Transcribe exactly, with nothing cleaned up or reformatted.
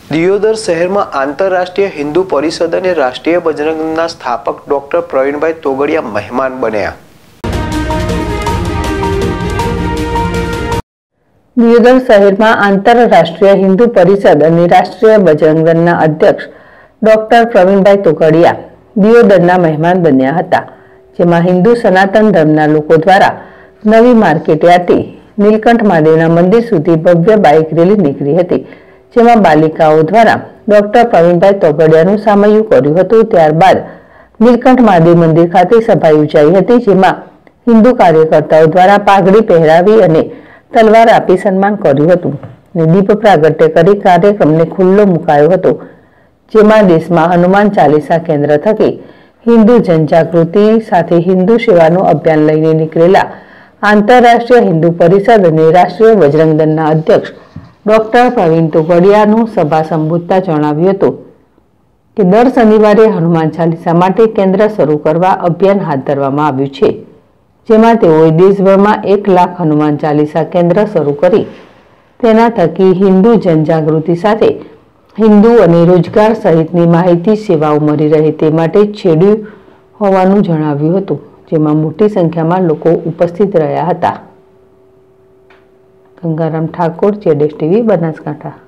દિયોદર શહેરમાં આંતરરાષ્ટ્રીય હિન્દુ પરિષદ અને રાષ્ટ્રીય બજરંગ દળના સ્થાપક ડોક્ટર પ્રવીણભાઈ તોગડિયા મહેમાન બન્યા। દિયોદર શહેરમાં આંતરરાષ્ટ્રીય હિન્દુ પરિષદ અને રાષ્ટ્રીય બજરંગ દળના અધ્યક્ષ ડોક્ટર પ્રવીણભાઈ તોગડિયા દિયોદરના મહેમાન બન્યા હતા, જેમાં હિન્દુ સનાતન ધર્મના લોકો દ્વારા નવી માર્કેટ યાર્ડથી નીલકંઠ મહાદેવના મંદિર સુધી ભવ્ય બાઇક રેલી નીકળી હતી, જેમાં બાલિકાઓ દ્વારા ડોક્ટર પ્રવીણભાઈ તોગડિયાનું સામૈયું કર્યું હતું। ત્યારબાદ નીલકંઠ મહાદેવ મંદિર ખાતે સભા યોજાઈ હતી, જેમાં હિન્દુ કાર્યકર્તાઓ દ્વારા પાઘડી પહેરાવી અને તલવાર આપી સન્માન કર્યું હતું અને દીપ પ્રાગટ્ય કરી કાર્યક્રમને ખુલ્લો મુકાયો હતો, જેમાં દેશમાં હનુમાન ચાલીસા કેન્દ્ર થકી હિન્દુ જનજાગૃતિ સાથે હિન્દુ સેવાનું અભિયાન લઈને નીકળેલા આંતરરાષ્ટ્રીય હિન્દુ પરિષદ અને રાષ્ટ્રીય બજરંગ દળના અધ્યક્ષ ડોક્ટર પ્રવીણ તોગડિયાનું સભા સંબોધતા જણાવ્યું હતું કે દર શનિવારે હનુમાન ચાલીસા માટે કેન્દ્ર શરૂ કરવા અભિયાન હાથ ધરવામાં આવ્યું છે, જેમાં તેઓએ દેશભરમાં એક લાખ હનુમાન ચાલીસા કેન્દ્ર શરૂ કરી તેના થકી હિન્દુ જનજાગૃતિ સાથે હિન્દુ અને રોજગાર સહિતની માહિતી સેવાઓ મળી રહે તે માટે છેડ્યું હોવાનું જણાવ્યું હતું, જેમાં મોટી સંખ્યામાં લોકો ઉપસ્થિત રહ્યા હતા। ગંગારામ ઠાકોર, જેડેશ ટીવી, બનાસકાંઠા।